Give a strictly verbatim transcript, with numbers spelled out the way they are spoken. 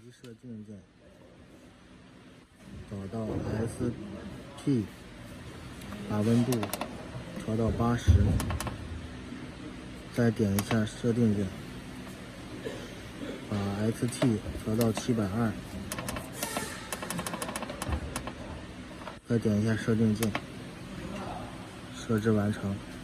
机设定键，找到 S T， 把温度调到八十，再点一下设定键，把 S T 调到七百二，再点一下设定键，设置完成。